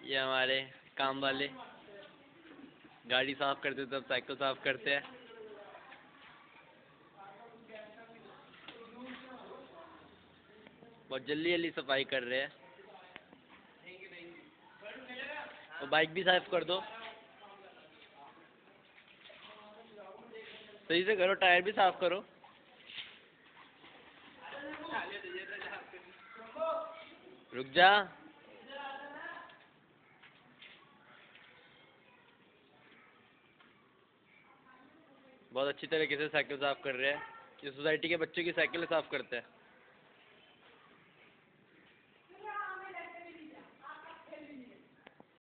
ये हमारे काम वाले गाड़ी साफ करते तब साइकिल साफ करते हैं। बहुत जल्दी जल्दी सफाई कर रहे हैं। तो बाइक भी साफ कर दो, सही से करो, टायर भी साफ करो। रुक जा। बहुत अच्छी तरीके से साइकिल साफ कर रहे हैं। ये सोसाइटी के बच्चों की साइकिल साफ करते हैं।